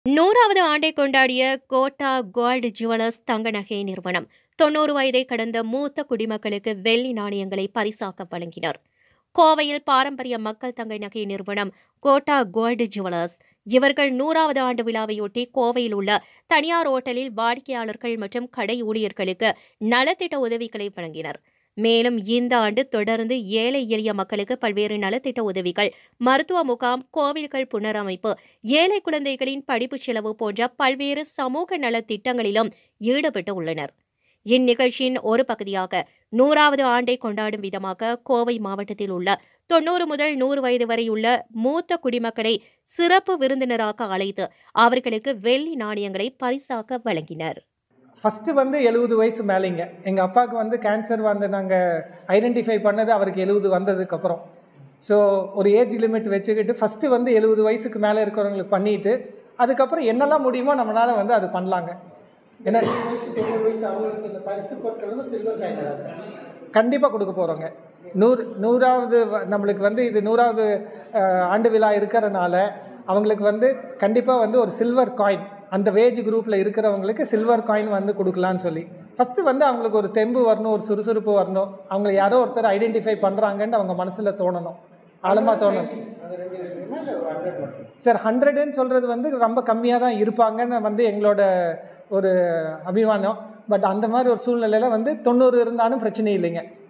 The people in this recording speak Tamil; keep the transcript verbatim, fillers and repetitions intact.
நூறாவது ஆண்டை கொண்டாடிய கோட்டா கோல்டு ஜுவல்லர்ஸ் தங்க நகை நிறுவனம் தொன்னூறு வயதை கடந்த மூத்த குடிமக்களுக்கு வெள்ளி நாணயங்களை பரிசாக வழங்கினர். கோவையில் பாரம்பரிய மக்கள் தங்க நகை நிறுவனம் கோட்டா கோல்டு ஜுவல்லர்ஸ் இவர்கள் நூறாவது ஆண்டு விழாவையொட்டி கோவையில் உள்ள தனியார் ஓட்டலில் வாடிக்கையாளர்கள் மற்றும் கடை ஊழியர்களுக்கு நலத்திட்ட உதவிகளை வழங்கினர். மேலும் இந்த ஆண்டு தொடர்ந்து ஏழை எளிய மக்களுக்கு பல்வேறு நலத்திட்ட உதவிகள், மருத்துவ முகாம், கோவில்கள் புனரமைப்பு, ஏழை குழந்தைகளின் படிப்பு செலவு போன்ற பல்வேறு சமூக நலத்திட்டங்களிலும் ஈடுபட்டு உள்ளனர். இந்நிகழ்ச்சியின் ஒரு பகுதியாக நூறாவது ஆண்டை கொண்டாடும் விதமாக கோவை மாவட்டத்தில் உள்ள தொன்னூறு முதல் நூறு வயது வரை உள்ள மூத்த குடிமக்களை சிறப்பு விருந்தினராக அழைத்து அவர்களுக்கு வெள்ளி நாணயங்களை பரிசாக வழங்கினர். ஃபஸ்ட்டு வந்து எழுபது வயசு மேலேங்க. எங்கள் அப்பாவுக்கு வந்து கேன்சர் வந்து நாங்கள் ஐடென்டிஃபை பண்ணது அவருக்கு எழுபது வந்ததுக்கப்புறம். ஸோ ஒரு ஏஜ் லிமிட் வச்சுக்கிட்டு ஃபஸ்ட்டு வந்து எழுபது வயசுக்கு மேலே இருக்கிறவங்களுக்கு பண்ணிவிட்டு அதுக்கப்புறம் என்னெல்லாம் முடியுமோ நம்மளால் வந்து அது பண்ணலாங்க. ஏன்னா கண்டிப்பாக கொடுக்க போகிறோங்க. நூறு நூறாவது நம்மளுக்கு வந்து இது நூறாவது ஆண்டு விழா இருக்கிறனால அவங்களுக்கு வந்து கண்டிப்பாக வந்து ஒரு சில்வர் காயின், அந்த வேஜ் குரூப்பில் இருக்கிறவங்களுக்கு சில்வர் காயின் வந்து கொடுக்கலான்னு சொல்லி ஃபஸ்ட்டு வந்து அவங்களுக்கு ஒரு தெம்பு வரணும், ஒரு சுறுசுறுப்பு வரணும், அவங்களை யாரோ ஒருத்தர் ஐடென்டிஃபை பண்ணுறாங்கன்னு அவங்க மனசில் தோணணும், ஆழமாக தோணணும். சார் ஹண்ட்ரடுன்னு சொல்கிறது வந்து ரொம்ப கம்மியாக தான் இருப்பாங்கன்னு வந்து எங்களோட ஒரு அபிமானம். பட் அந்த மாதிரி ஒரு சூழ்நிலையில் வந்து தொண்ணூறு இருந்தாலும் பிரச்சனை இல்லைங்க.